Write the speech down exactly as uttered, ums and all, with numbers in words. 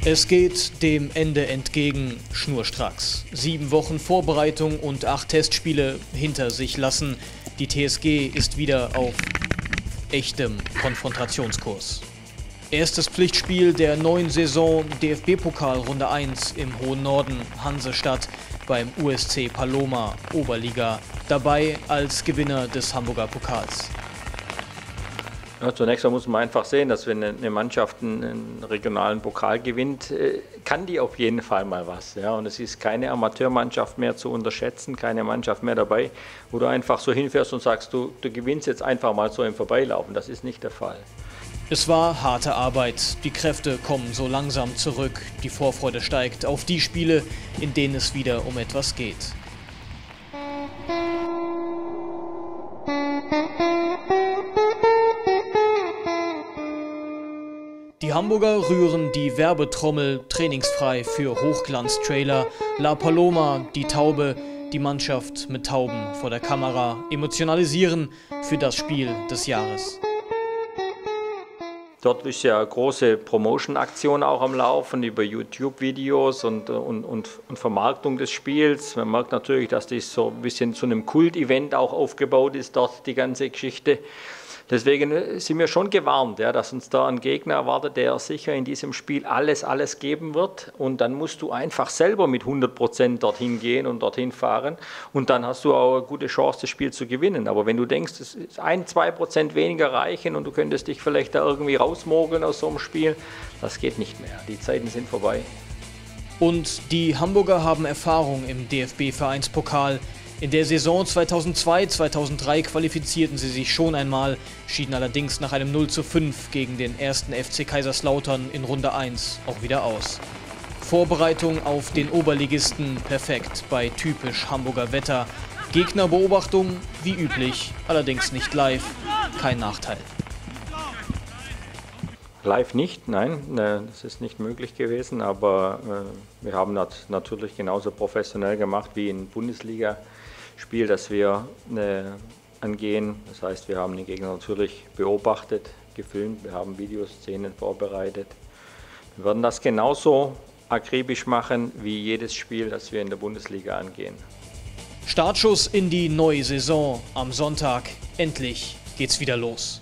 Es geht dem Ende entgegen, schnurstracks. Sieben Wochen Vorbereitung und acht Testspiele hinter sich lassen. Die T S G ist wieder auf echtem Konfrontationskurs. Erstes Pflichtspiel der neuen Saison, D F B-Pokal Runde eins im hohen Norden, Hansestadt beim U S C Paloma, Oberliga, dabei als Gewinner des Hamburger Pokals. Ja, zunächst muss man einfach sehen, dass wenn eine Mannschaft einen regionalen Pokal gewinnt, kann die auf jeden Fall mal was. Ja? Und es ist keine Amateurmannschaft mehr zu unterschätzen, keine Mannschaft mehr dabei, wo du einfach so hinfährst und sagst, du, du gewinnst jetzt einfach mal so im Vorbeilaufen. Das ist nicht der Fall. Es war harte Arbeit, die Kräfte kommen so langsam zurück, die Vorfreude steigt auf die Spiele, in denen es wieder um etwas geht. Die Hamburger rühren die Werbetrommel trainingsfrei für Hochglanztrailer. La Paloma, die Taube, die Mannschaft mit Tauben vor der Kamera emotionalisieren für das Spiel des Jahres. Dort ist ja eine große Promotion-Aktion auch am Laufen über YouTube-Videos und, und, und, und Vermarktung des Spiels. Man merkt natürlich, dass das so ein bisschen zu einem Kult-Event auch aufgebaut ist, dort die ganze Geschichte. Deswegen sind wir schon gewarnt, ja, dass uns da ein Gegner erwartet, der sicher in diesem Spiel alles, alles geben wird. Und dann musst du einfach selber mit hundert Prozent dorthin gehen und dorthin fahren. Und dann hast du auch eine gute Chance, das Spiel zu gewinnen. Aber wenn du denkst, es ist ein, zwei Prozent weniger reichen und du könntest dich vielleicht da irgendwie rausmogeln aus so einem Spiel, das geht nicht mehr. Die Zeiten sind vorbei. Und die Hamburger haben Erfahrung im D F B-Vereinspokal. In der Saison zweitausendzwei zweitausenddrei qualifizierten sie sich schon einmal, schieden allerdings nach einem null zu fünf gegen den ersten F C Kaiserslautern in Runde eins auch wieder aus. Vorbereitung auf den Oberligisten perfekt bei typisch Hamburger Wetter. Gegnerbeobachtung wie üblich, allerdings nicht live, kein Nachteil. Live nicht, nein, das ist nicht möglich gewesen, aber wir haben das natürlich genauso professionell gemacht wie in Bundesliga. Spiel, das wir äh, angehen. Das heißt, wir haben den Gegner natürlich beobachtet, gefilmt, wir haben Videoszenen vorbereitet. Wir werden das genauso akribisch machen wie jedes Spiel, das wir in der Bundesliga angehen. Startschuss in die neue Saison am Sonntag. Endlich geht's wieder los.